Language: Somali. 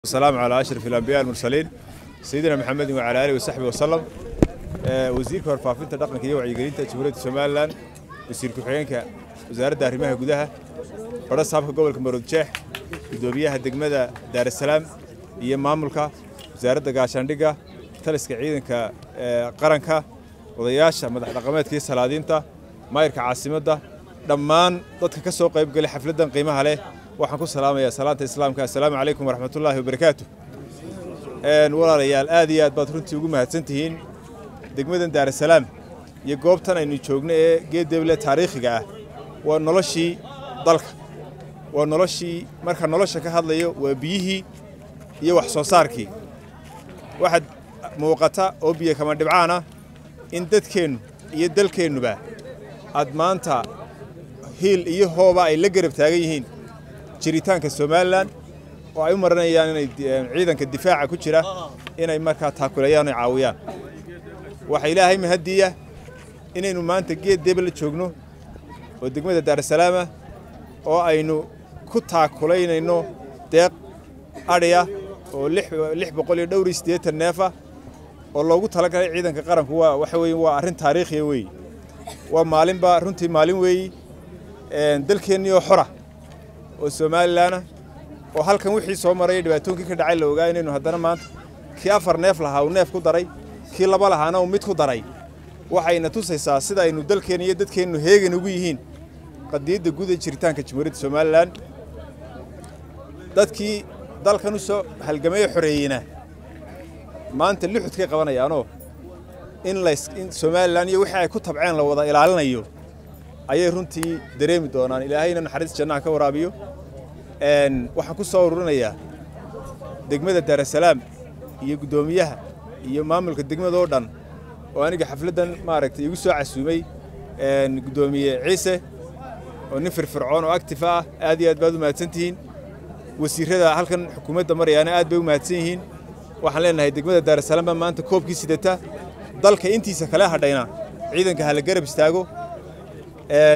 السلام على أشرف الأنبياء المرسلين سيدنا محمد وعلى آله وصحبه وسلم. وزير كورفافينتا dhaqanka iyo wacyigelinta Jamhuuriyadda Somaliland wasiir ku-xigeenka wasaaradda arrimaha gudaha fadha saabka gobolka Maroodijeex gudoomiyaha degmada Dar es Salaam iyo maamulka wasaaradda gaashaandhigga taliska ciidanka qaranka odayaasha madax dhaqameedka iyo salaadiinta maayirka caasimadda dhammaan dadka ka soo qayb galay xafladan qiimaha leh waxaan ku salaamayaa salaanta islaamka assalaamu calaykum waraxmatullaahi wabarakaatuh. walaalayaal aad iyo aad baad runtii ugu mahadsantihiin degmadan Dar es Salaam iyo goobtan aynu joogno ee geedeble taariikhiga ah waa noloshii dalka waa noloshii marka nolosha ka hadlayo waa biyihii iyo wax soo saarkii waxaad muuqata oo biyo kama dhibcaana in dadkeennu iyo dalkeennuba aad maanta hiil iyo hooba ay la garab taagan yihiin jiritaanka Somaliland oo ay u maranayaan inay ciidanka difaaca ku jira inay markaa taakulayaan oo caawiyaan waxa ilaahay mahadiya inaynu maanta geedeble joogno oo degmada Dar es Salaam oo aynu ku taakulaynayno deeq adhiya oo 680 neef oo loogu talagalay ciidanka qaranku waxa weeye waa arrin taariikhi weey waa maalinba runtii maalin weey dalkeenniyo xora oo Somaliland oo halkan wixii soo maray dhibaatooyinkii ka dhacay la ogaa inaynu haddana maanta kii 4 neef lahaa uu neef ku daray kii 2 lahaana uu mid ku daray waxayna tusaysaa sida aynu dalkeen iyo dadkeennu heegan ugu yihiin qadiyadda guud ee jiritaanka Jamhuuriyadda Somaliland dadkii dalkan u soo halgamay xoreeyina maanta lixudkay qabanayaanoo in Somaliland iyo wixii ay ku tabceen la wada ilaalinayo ayay runtii dareemi doonaan ilaahayna naxariis jannaha ka waraabiyo waxaan ku soo ururinayaa degmada Dar es Salaam iyo gudoomiyaha iyo maamulka degmada oo dhan oo aniga xafladan maaragtay igu soo casuumay gudoomiye Ciise oo nin firfircoon oo active ah aad iyo aad baad u mahadsantihiin wasiirada halkan xukuumadda marayana aad bay u mahadsan yihiin waxaan leenahay degmada Dar es Salaam maanta koobkii sidata dalka intiisa kala hadhayna ciidanka hala garab istaago